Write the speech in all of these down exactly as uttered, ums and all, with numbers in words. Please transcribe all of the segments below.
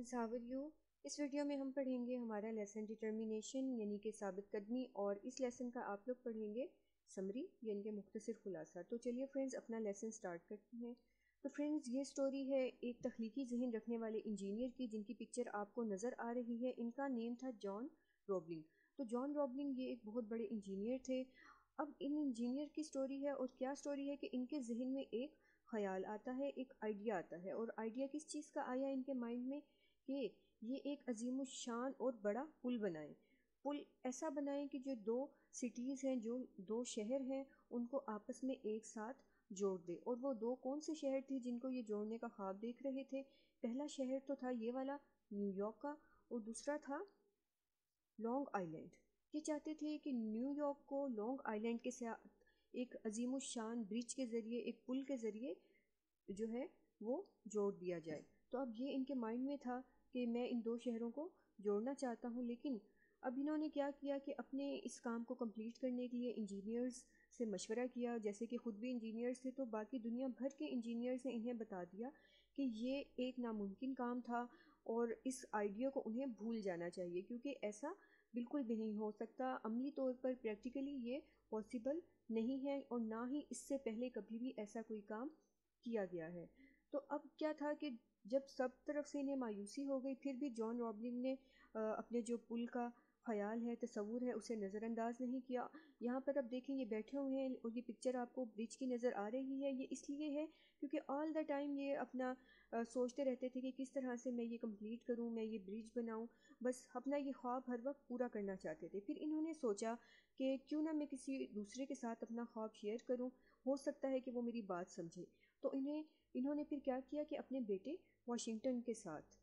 Friends, how are you. इस video में हम पढ़ेंगे हमारा लेसन डिटर्मिनेशन यानी कि साबित कदमी, और इस लेसन का आप लोग पढ़ेंगे समरी यानी कि मुख्तसर खुलासा। तो चलिए फ्रेंड्स अपना लेसन स्टार्ट करते हैं। तो फ्रेंड्स ये स्टोरी है एक तख्लीकी जहन रखने वाले इंजीनियर की, जिनकी पिक्चर आपको नज़र आ रही है। इनका नेम था जॉन रॉबलिंग। तो जॉन रॉबलिंग ये एक बहुत बड़े इंजीनियर थे। अब इन इंजीनियर की स्टोरी है, और क्या स्टोरी है कि इनके जहन में एक ख़याल आता है, एक आइडिया आता है। और आइडिया किस चीज़ का आया इनके माइंड में कि ये एक अजीम शान और बड़ा पुल बनाएं। पुल ऐसा बनाएं कि जो दो सिटीज़ हैं, जो दो शहर हैं, उनको आपस में एक साथ जोड़ दे। और वो दो कौन से शहर थे जिनको ये जोड़ने का ख्वाब देख रहे थे? पहला शहर तो था ये वाला न्यूयॉर्क का, और दूसरा था लॉन्ग आइलैंड। ये चाहते थे कि न्यूयॉर्क को लॉन्ग आइलैंड के साथ एक अजीम शान ब्रिज के ज़रिए, एक पुल के ज़रिए जो है वो जोड़ दिया जाए। तो अब ये इनके माइंड में था कि मैं इन दो शहरों को जोड़ना चाहता हूँ। लेकिन अब इन्होंने क्या किया कि अपने इस काम को कंप्लीट करने के लिए इंजीनियर्स से मशवरा किया। जैसे कि ख़ुद भी इंजीनियर्स थे, तो बाकी दुनिया भर के इंजीनियर्स ने इन्हें बता दिया कि ये एक नामुमकिन काम था और इस आइडिया को उन्हें भूल जाना चाहिए, क्योंकि ऐसा बिल्कुल भी नहीं हो सकता। अमली तौर पर प्रैक्टिकली ये पॉसिबल नहीं है, और ना ही इससे पहले कभी भी ऐसा कोई काम किया गया है। तो अब क्या था कि जब सब तरफ से इन्हें मायूसी हो गई, फिर भी जॉन रॉबलिंग ने अपने जो पुल का ख्याल है, तस्वुर है, उसे नज़रअंदाज नहीं किया। यहाँ पर अब देखें ये बैठे हुए हैं, और ये पिक्चर आपको ब्रिज की नज़र आ रही है। ये इसलिए है क्योंकि ऑल द टाइम ये अपना आ, सोचते रहते थे कि किस तरह से मैं ये कंप्लीट करूँ, मैं ये ब्रिज बनाऊँ। बस अपना ये ख्वाब हर वक्त पूरा करना चाहते थे। फिर इन्होंने सोचा कि क्यों ना मैं किसी दूसरे के साथ अपना ख्वाब शेयर करूँ, हो सकता है कि वो मेरी बात समझे। तो इन्हें इन्होंने फिर क्या किया कि अपने बेटे वाशिंगटन के साथ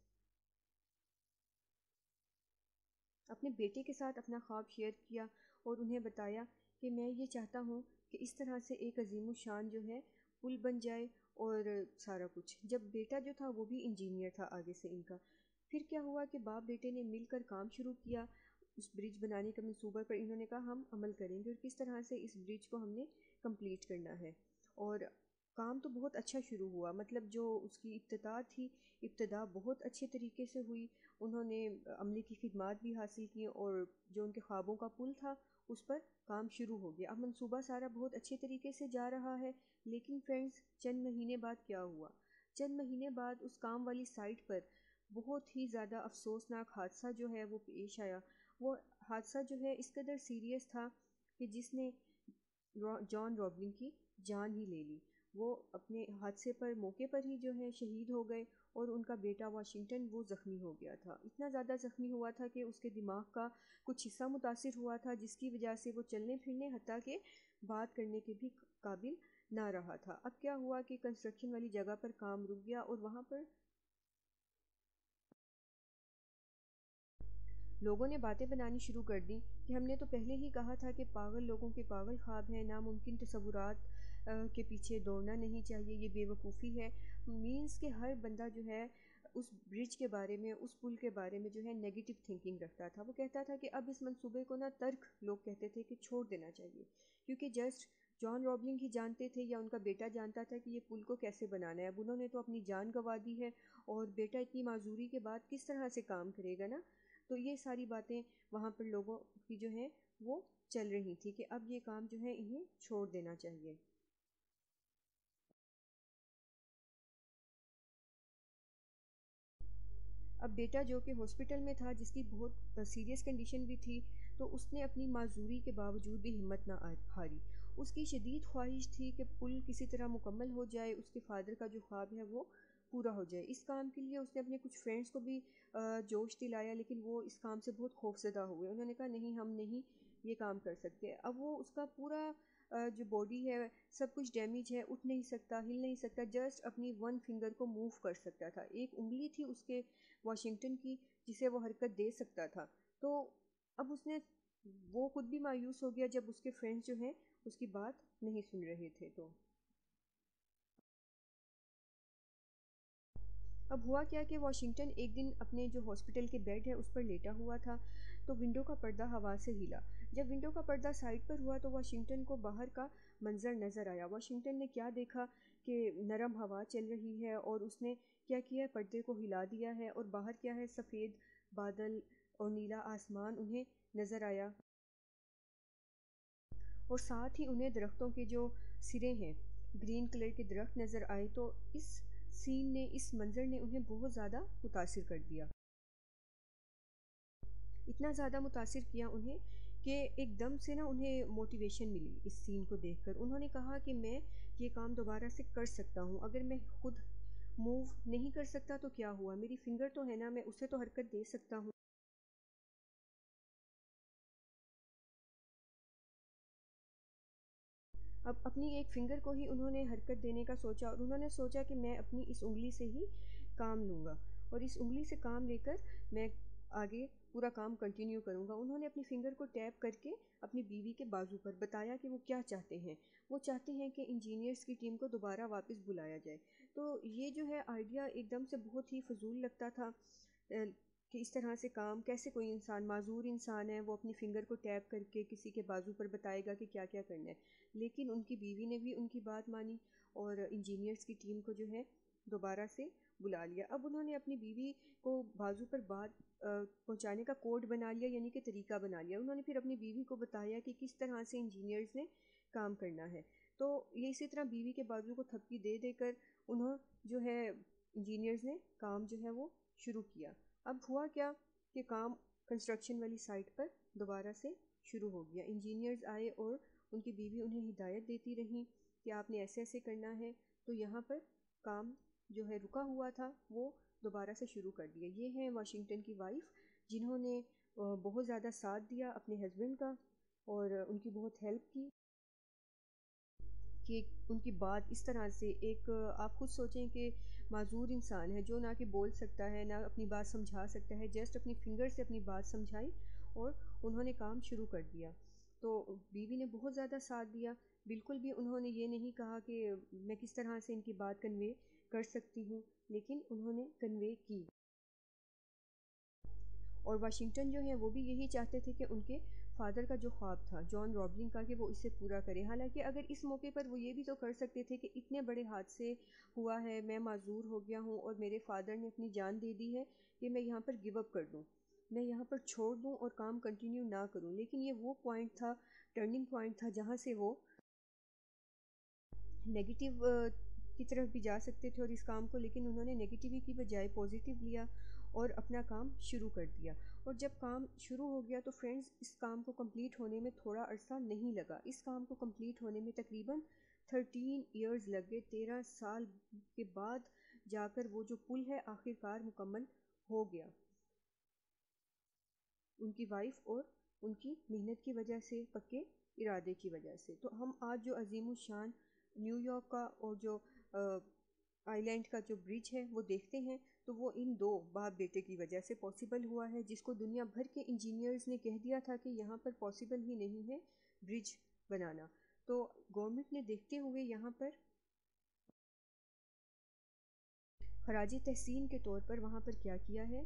अपने बेटे के साथ अपना ख्वाब शेयर किया, और उन्हें बताया कि मैं ये चाहता हूँ कि इस तरह से एक अजीम शान जो है पुल बन जाए, और सारा कुछ। जब बेटा जो था वो भी इंजीनियर था आगे से इनका। फिर क्या हुआ कि बाप बेटे ने मिलकर काम शुरू किया उस ब्रिज बनाने का मंसूबा पर। इन्होंने कहा हम अमल करेंगे और किस तरह से इस ब्रिज को हमने कंप्लीट करना है। और काम तो बहुत अच्छा शुरू हुआ, मतलब जो उसकी इब्तिदा थी, इब्तिदा बहुत अच्छे तरीके से हुई। उन्होंने अमले की खिदमात भी हासिल की, और जो उनके ख्वाबों का पुल था उस पर काम शुरू हो गया। अब मंसूबा सारा बहुत अच्छे तरीके से जा रहा है। लेकिन फ्रेंड्स चंद महीने बाद क्या हुआ? चंद महीने बाद उस काम वाली साइट पर बहुत ही ज़्यादा अफसोसनाक हादसा जो है वो पेश आया। वो हादसा जो है इस कदर सीरियस था कि जिसने जॉन रॉबलिंग की जान ही ले ली। वो अपने हादसे पर मौके पर ही जो है शहीद हो गए, और उनका बेटा वाशिंगटन वो ज़ख्मी हो गया था। इतना ज़्यादा ज़ख्मी हुआ था कि उसके दिमाग का कुछ हिस्सा मुतासिर हुआ था, जिसकी वजह से वो चलने फिरने हत्ता के बात करने के भी काबिल ना रहा था। अब क्या हुआ कि कंस्ट्रक्शन वाली जगह पर काम रुक गया, और वहाँ पर लोगों ने बातें बनानी शुरू कर दी कि हमने तो पहले ही कहा था कि पागल लोगों के पागल ख्वाब हैं, नामुमकिन तसव्वुरात के पीछे दौड़ना नहीं चाहिए, ये बेवकूफ़ी है। मीन्स कि हर बंदा जो है उस ब्रिज के बारे में, उस पुल के बारे में जो है नेगेटिव थिंकिंग रखता था। वो कहता था कि अब इस मंसूबे को ना तर्क, लोग कहते थे कि छोड़ देना चाहिए, क्योंकि जस्ट जॉन रॉबलिंग ही जानते थे या उनका बेटा जानता था कि ये पुल को कैसे बनाना है। अब उन्होंने तो अपनी जान गंवा दी है, और बेटा इतनी माजूरी के बाद किस तरह से काम करेगा ना। तो ये सारी बातें वहाँ पर लोगों की जो है वो चल रही थी कि अब ये काम जो है इन्हें छोड़ देना चाहिए। अब बेटा जो कि हॉस्पिटल में था, जिसकी बहुत सीरियस कंडीशन भी थी, तो उसने अपनी माजूरी के बावजूद भी हिम्मत ना हारी। उसकी शदीद ख्वाहिश थी कि पुल किसी तरह मुकम्मल हो जाए, उसके फादर का जो ख्वाब है वो पूरा हो जाए। इस काम के लिए उसने अपने कुछ फ्रेंड्स को भी जोश दिलाया, लेकिन वो इस काम से बहुत खौफजदा हुए। उन्होंने कहा नहीं, हम नहीं ये काम कर सकते। अब वो उसका पूरा जो बॉडी है सब कुछ डैमेज है, उठ नहीं सकता, हिल नहीं सकता, जस्ट अपनी वन फिंगर को मूव कर सकता था। एक उंगली थी उसके वाशिंगटन की जिसे वो हरकत दे सकता था। तो अब उसने वो खुद भी मायूस हो गया जब उसके फ्रेंड्स जो हैं उसकी बात नहीं सुन रहे थे। तो अब हुआ क्या कि वाशिंगटन एक दिन अपने जो हॉस्पिटल के बेड है उस पर लेटा हुआ था, तो विंडो का पर्दा हवा से हिला। जब विंडो का पर्दा साइड पर हुआ तो वाशिंगटन को बाहर का मंजर नज़र आया। वाशिंगटन ने क्या देखा कि नरम हवा चल रही है, और उसने کیا کیا ہے، پردے کو ہلا دیا ہے اور باہر کیا ہے، سفید بادل اور نیلا آسمان انہیں نظر آیا، اور ساتھ ہی انہیں درختوں کے جو سرے ہیں گرین کلر کے درخت نظر آئے. تو اس سین نے، اس منظر نے انہیں بہت زیادہ متاثر کر دیا، اتنا زیادہ متاثر کیا انہیں کہ ایک دم سے نا انہیں موٹیویشن ملی اس سین کو دیکھ کر. انہوں نے کہا کہ میں یہ کام دوبارہ سے کر سکتا ہوں، اگر میں خود موو نہیں کر سکتا تو کیا ہوا، میری فنگر تو ہے نا، میں اسے تو حرکت دے سکتا ہوں. اب اپنی ایک فنگر کو ہی انہوں نے حرکت دینے کا سوچا، اور انہوں نے سوچا کہ میں اپنی اس انگلی سے ہی کام لوں گا، اور اس انگلی سے کام لے کر میں آگے پورا کام کنٹینیو کروں گا. انہوں نے اپنی فنگر کو ٹیپ کر کے اپنی بیوی کے بازو پر بتایا کہ وہ کیا چاہتے ہیں. وہ چاہتے ہیں کہ انجینئرس کی ٹیم کو دوبارہ واپس بلایا جائے. تو یہ جو ہے آئیڈیا ایک دم سے بہت ہی فضول لگتا تھا کہ اس طرح سے کام کیسے کوئی انسان، معذور انسان ہے، وہ اپنی فنگر کو ٹیپ کر کے کسی کے بازو پر بتائے گا کہ کیا کیا کرنا ہے. لیکن ان کی بیوی نے بھی ان کی بات مانی اور انجینئرس کی ٹیم کو جو ہے دوبارہ سے بلا لیا. اب انہوں نے اپنی بیوی کو بازو پر بات پہنچانے کا کوڈ بنا لیا، یعنی کہ طریقہ بنا لیا. انہوں نے پھر اپنی بیوی کو بتایا کہ کس طرح سے انجینئرز نے کام کرنا ہے. تو یہ اسی طرح بیوی کے بازو کو تھپکی دے دے کر انہوں جو ہے انجینئرز نے کام جو ہے وہ شروع کیا. اب ہوا کیا کہ کام کنسٹرکشن والی سائٹ پر دوبارہ سے شروع ہو گیا. انجینئرز آئے اور ان کی بیوی انہیں ہدایت دیتی رہیں کہ آپ نے ایسے ایسے کرنا ہے. تو یہاں پر کام جو ہے رکا ہوا تھا وہ دوبارہ سے شروع کر دیا. یہ ہیں واشنگٹن کی وائف، جنہوں نے بہت زیادہ ساتھ دیا اپنے ہسبینڈ کا اور ان کی بہت ہیلپ کی کہ ان کی بات اس طرح سے، ایک آپ خود سوچیں کہ معذور انسان ہے جو نہ کہ بول سکتا ہے، نہ اپنی بات سمجھا سکتا ہے، جسٹ اپنی فنگر سے اپنی بات سمجھائی اور انہوں نے کام شروع کر دیا. تو بیوی نے بہت زیادہ ساتھ دیا. بالکل بھی انہوں نے یہ نہیں کہا کہ میں کس طرح سے ان کی بات کنوے کر سکتی ہوں، لیکن انہوں نے کنوے کی. اور واشنگٹن جو ہے وہ بھی یہی چاہتے تھے کہ ان کے فادر کا جو خواب تھا جان رابلنگ کا، کہ وہ اسے پورا کرے. حالانکہ اگر اس موقع پر وہ یہ بھی تو کر سکتے تھے کہ اتنے بڑے حادثے ہوا ہے، میں معذور ہو گیا ہوں اور میرے فادر نے اپنی جان دے دی ہے، کہ میں یہاں پر گیو اپ کر دوں، میں یہاں پر چھوڑ دوں اور کام کنٹینیو نہ کروں. لیکن یہ وہ پوائنٹ تھا، ٹرننگ پوائنٹ تھا، جہاں سے وہ نگیٹیو کی طرف بھی جا سکتے تھے اور اس کام کو، لیکن انہوں نے نگیٹیو کی بجائے پازیٹیو لیا اور اپنا کام شروع کر دیا. اور جب کام شروع ہو گیا تو فرینڈز اس کام کو کمپلیٹ ہونے میں تھوڑا عرصہ نہیں لگا. اس کام کو کمپلیٹ ہونے میں تقریباً تھرٹین ایئرز لگ گئے. تیرہ سال کے بعد جا کر وہ جو پل ہے آخر کار مکمل ہو گیا، ان کی وائف اور ان کی محنت کی وجہ سے، پکے ارادے کی وجہ سے. تو ہم آج جو عظیم الشان نیو یارک کا اور جو آئی لینڈ کا جو برج ہے وہ دیکھتے ہیں، تو وہ ان دو باپ بیٹے کی وجہ سے پاسبل ہوا ہے، جس کو دنیا بھر کے انجینئرز نے کہہ دیا تھا کہ یہاں پر پاسبل ہی نہیں ہے برج بنانا. تو گورنمنٹ نے دیکھتے ہوئے یہاں پر خراج تحسین کے طور پر وہاں پر کیا کیا ہے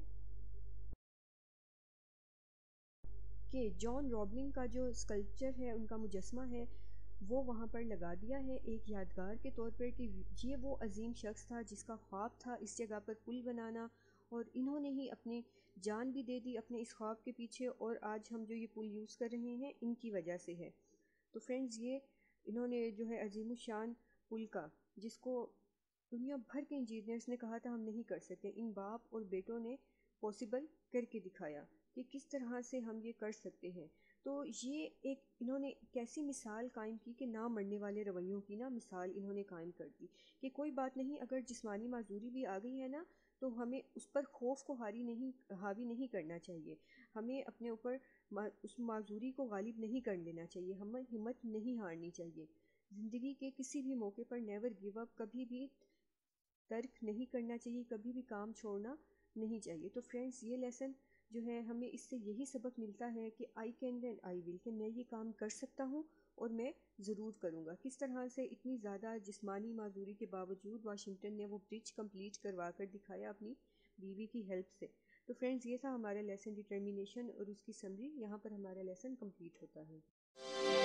کہ جان رابلنگ کا جو اسکلپچر ہے، ان کا مجسمہ ہے، وہ وہاں پر لگا دیا ہے ایک یادگار کے طور پر کہ یہ وہ عظیم شخص تھا جس کا خواب تھا اس جگہ پر پل بنانا، اور انہوں نے ہی اپنی جان بھی دے دی اپنے اس خواب کے پیچھے، اور آج ہم جو یہ پل یوز کر رہے ہیں ان کی وجہ سے ہے. تو فرینڈز یہ انہوں نے جو ہے عظیم الشان پل کا، جس کو دنیا بھر کے انجینئرز نے کہا تھا ہم نہیں کر سکتے، ان باپ اور بیٹوں نے پاسبل کر کے دکھایا کہ کس طرح سے ہم یہ کر سکتے ہیں. تو یہ ایک انہوں نے کیسی مثال قائم کی کہ نہ مرنے والے رویوں کی نا مثال انہوں نے قائم کر دی کہ کوئی بات نہیں، اگر جسمانی معذوری بھی آ گئی ہے نا تو ہمیں اس پر خوف کو حاوی نہیں حاوی نہیں کرنا چاہیے، ہمیں اپنے اوپر اس معذوری کو غالب نہیں کر لینا چاہیے، ہمیں ہمت نہیں ہارنی چاہیے. زندگی کے کسی بھی موقع پر نیور گیو اپ، کبھی بھی ترک نہیں کرنا چاہیے، کبھی بھی کام چھوڑنا نہیں چاہیے. تو فرینڈز یہ لیسن جو ہے ہمیں اس سے یہی سبق ملتا ہے کہ آئی کین اینڈ آئی ول، کہ میں یہ کام کر سکتا ہوں اور میں ضرور کروں گا. کس طرح سے اتنی زیادہ جسمانی معذوری کے باوجود واشنگٹن نے وہ برج کمپلیٹ کروا کر دکھایا اپنی بیوی کی ہیلپ سے. تو فرینڈز یہ تھا ہمارا لیسن ڈٹرمینیشن اور اس کی سمری. یہاں پر ہمارا لیسن کمپلیٹ ہوتا ہے.